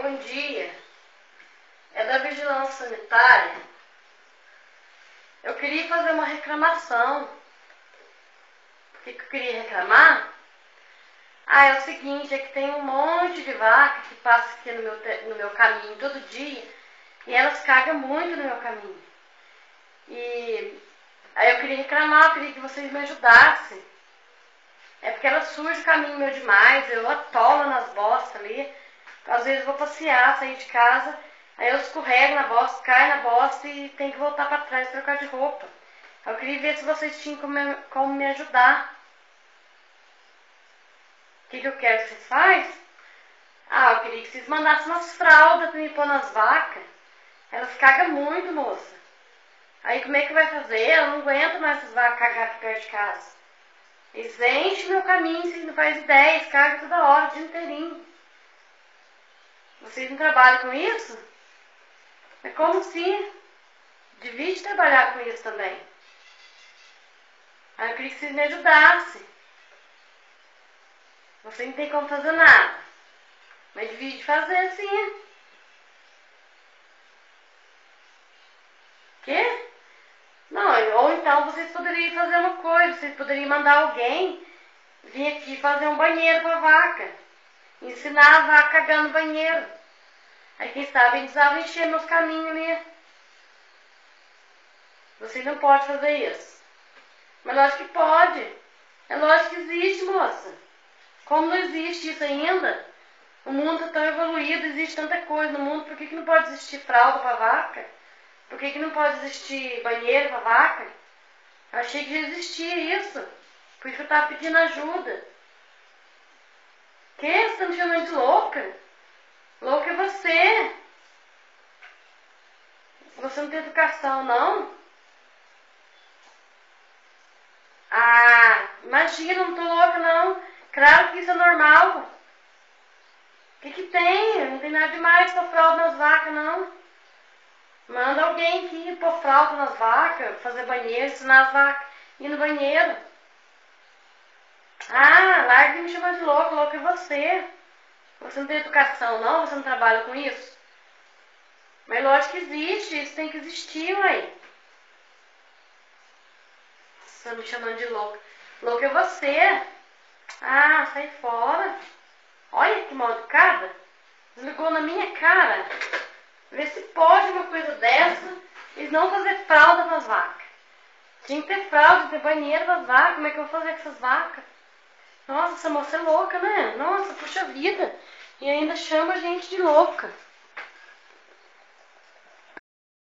bom dia. É da Vigilância Sanitária. Eu queria fazer uma reclamação. O que eu queria reclamar? É o seguinte, é que tem um monte de vaca que passa aqui no meu caminho todo dia e elas cagam muito no meu caminho. E aí eu queria reclamar, eu queria que vocês me ajudassem. É porque elas sujam o caminho meu demais, eu atolo nas bostas ali. Às vezes eu vou passear, sair de casa, aí eu escorrego na bosta, caio na bosta e tenho que voltar para trás, trocar de roupa. Eu queria ver se vocês tinham como me ajudar. O que eu quero que vocês façam? Eu queria que vocês mandassem umas fraldas para me pôr nas vacas. Elas cagam muito, moça. Aí como é que vai fazer? Eu não aguento mais essas vacas cagar aqui perto de casa. Eles enchem meu caminho, vocês não fazem ideia, eles cagam toda hora, o dia inteirinho. Vocês não trabalham com isso? É como se devia trabalhar com isso também. Aí eu queria que vocês me ajudassem. Você não tem como fazer nada. Mas devia fazer sim. Quê? Não, ou então vocês poderiam fazer uma coisa. Vocês poderiam mandar alguém vir aqui fazer um banheiro para a vaca. Ensinar a vaca a cagar no banheiro. Aí quem sabe eles precisavam encher meus caminhos ali. Vocês não podem fazer isso. Mas lógico que pode. É lógico que existe, moça. Como não existe isso ainda? O mundo está tão evoluído, existe tanta coisa no mundo. Por que não pode existir fralda para vaca? Por que não pode existir banheiro para vaca? Eu achei que já existia isso. Por isso eu estava pedindo ajuda. Que? Você está me chamando de louca? Louca é você. Você não tem educação, não? Imagina, não tô louca, não. Claro que isso é normal. O que tem? Não tem nada demais pôr fralda nas vacas, não. Manda alguém aqui pôr fralda nas vacas, fazer banheiro, ensinar as vacas a ir no banheiro. Larga de me chamar de louco, louco é você. Você não tem educação, não? Você não trabalha com isso? Mas lógico que existe, isso tem que existir, ué. Você tá me chamando de louco. Louco é você. Sai fora. Olha que mal educada. Desligou na minha cara. Vê se pode uma coisa dessa e não fazer fralda para as vacas. Tinha que ter fralda, ter banheiro para as vacas. Como é que eu vou fazer com essas vacas? Nossa, essa moça é louca, né? Nossa, puxa vida. E ainda chama a gente de louca.